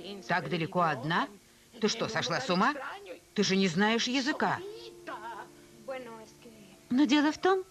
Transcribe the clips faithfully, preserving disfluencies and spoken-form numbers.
Так далеко одна? Ты что, сошла с ума? Ты же не знаешь языка. Но дело в том,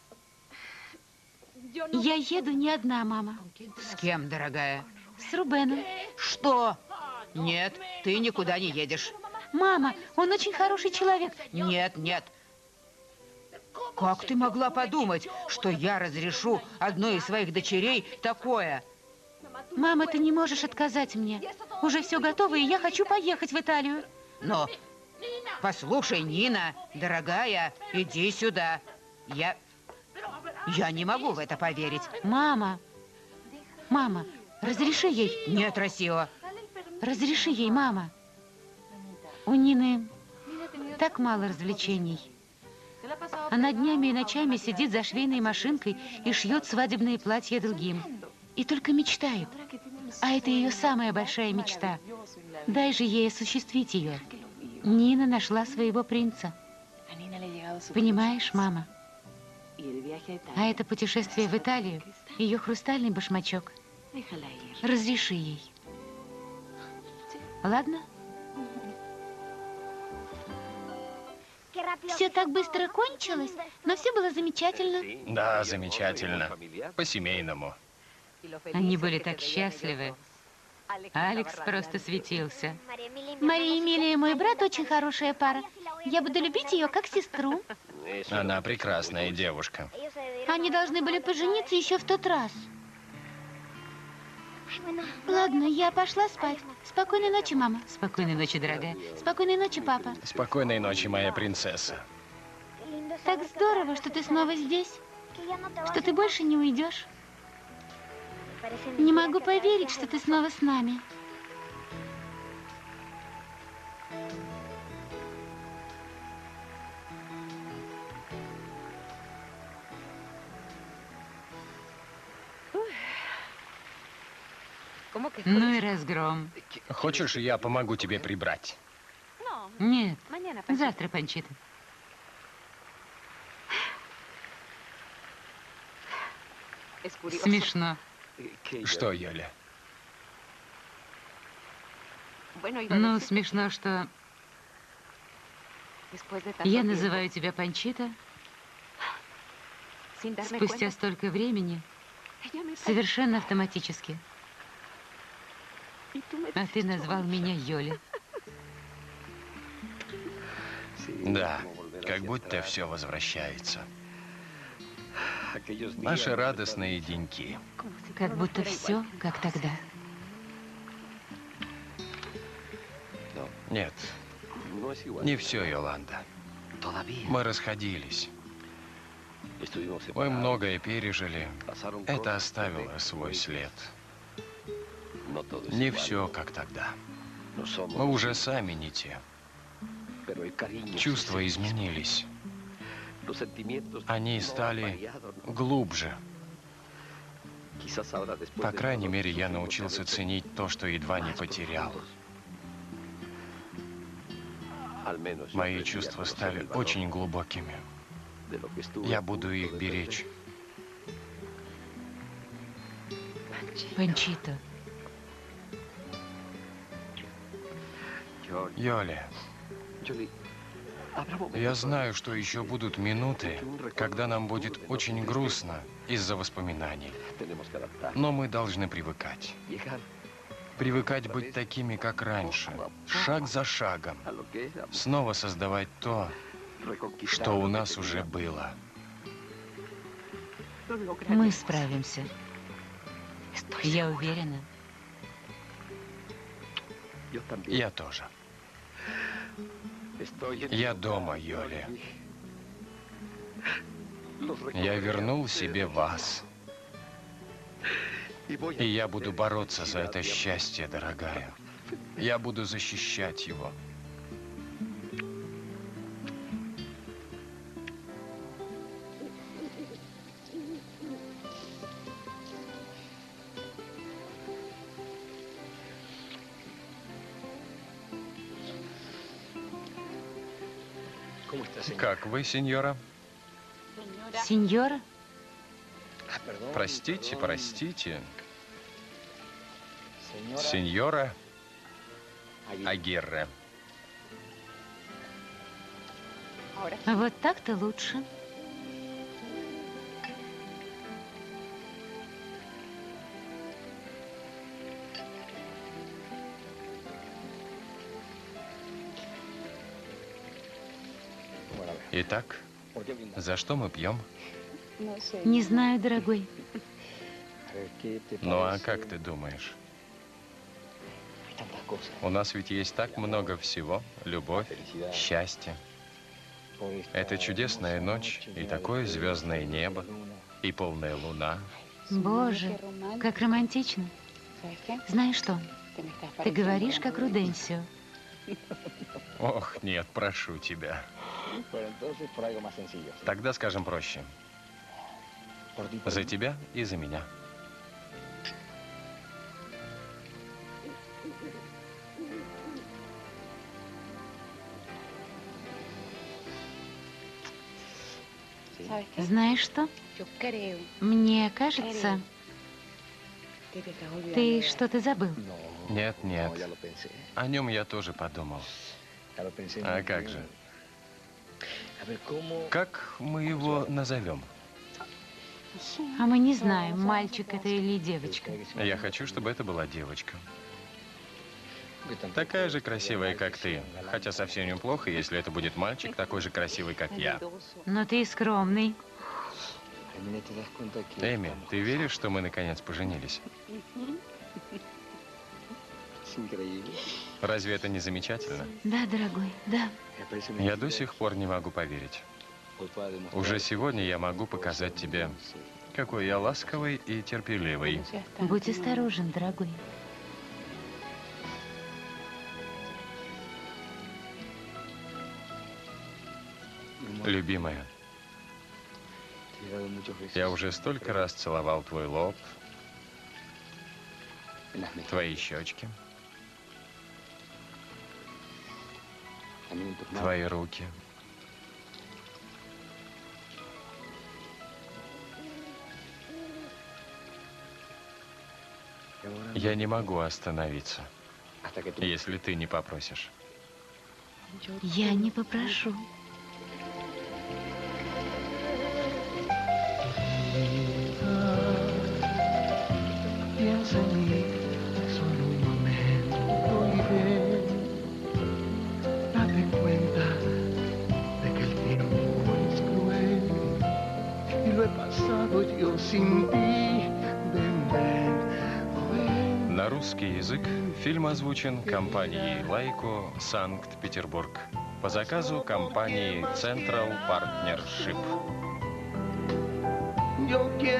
я еду не одна, мама. С кем, дорогая? С Рубеном. Что? Нет, ты никуда не едешь. Мама, он очень хороший человек. Нет, нет. Как ты могла подумать, что я разрешу одной из своих дочерей такое? Мама, ты не можешь отказать мне. Уже все готово, и я хочу поехать в Италию. Но, послушай, Нина, дорогая, иди сюда. Я... Я не могу в это поверить. Мама, мама, разреши ей. Нет, Россио. Разреши ей, мама. У Нины так мало развлечений. Она днями и ночами сидит за швейной машинкой и шьет свадебные платья другим. И только мечтает. А это ее самая большая мечта. Дай же ей осуществить ее. Нина нашла своего принца. Понимаешь, мама? А это путешествие в Италию, ее хрустальный башмачок. Разреши ей. Ладно? Все так быстро кончилось, но все было замечательно. Да, замечательно. По-семейному. Они были так счастливы. Алекс просто светился. Мария Эмилия и мой брат очень хорошая пара. Я буду любить ее как сестру. Она прекрасная девушка. Они должны были пожениться еще в тот раз. Ладно, я пошла спать. Спокойной ночи, мама. Спокойной ночи, дорогая. Спокойной ночи, папа. Спокойной ночи, моя принцесса. Так здорово, что ты снова здесь. Что ты больше не уйдешь. Не могу поверить, что ты снова с нами. Ну и разгром. Хочешь, я помогу тебе прибрать? Нет, завтра, Панчита. Смешно. Что, Йоля? Ну, смешно, что я называю тебя Панчита спустя столько времени, совершенно автоматически. А ты назвал меня Йоля. Да, как будто все возвращается. Наши радостные деньки. Как будто все, как тогда. Нет, не все, Йоланда. Мы расходились. Мы многое пережили. Это оставило свой след. Не все, как тогда. Мы уже сами не те. Чувства изменились. Они стали глубже. По крайней мере, я научился ценить то, что едва не потерял. Мои чувства стали очень глубокими. Я буду их беречь. Панчита. Йоля, я знаю, что еще будут минуты, когда нам будет очень грустно из-за воспоминаний. Но мы должны привыкать. Привыкать быть такими, как раньше, шаг за шагом. Снова создавать то, что у нас уже было. Мы справимся. Я уверена. Я тоже. Я дома, Йоли. Я вернул себе вас. И я буду бороться за это счастье, дорогая. Я буду защищать его. Как вы, сеньора? Сеньора? Простите, простите. Сеньора, Агирре. Вот так-то лучше. Итак, за что мы пьем? Не знаю, дорогой. Ну а как ты думаешь? У нас ведь есть так много всего. Любовь, счастье. Это чудесная ночь, и такое звездное небо, и полная луна. Боже, как романтично. Знаешь что? Ты говоришь, как Руденсио. Ох, нет, прошу тебя. Тогда скажем проще. За тебя и за меня. Знаешь что? Мне кажется, ты что-то забыл. Нет, нет. О нем я тоже подумал. А как же? Как мы его назовем? А мы не знаем, мальчик это или девочка. Я хочу, чтобы это была девочка. Такая же красивая, как ты. Хотя совсем неплохо, если это будет мальчик, такой же красивый, как я. Но ты скромный. Эми, ты веришь, что мы наконец поженились? Разве это не замечательно? Да, дорогой, да. Я до сих пор не могу поверить. Уже сегодня я могу показать тебе, какой я ласковый и терпеливый. Будь осторожен, дорогой. Любимая, я уже столько раз целовал твой лоб, твои щечки, твои руки. Я не могу остановиться, если ты не попросишь. Я не попрошу. Piensa en mí solo un momento y ven, date cuenta de que el tiempo es cruel y lo he pasado yo sin ti. Ven, ven, ven. На русский язык фильм озвучен компанией Лайко, Санкт-Петербург по заказу компании Central Partnership. Yo quiero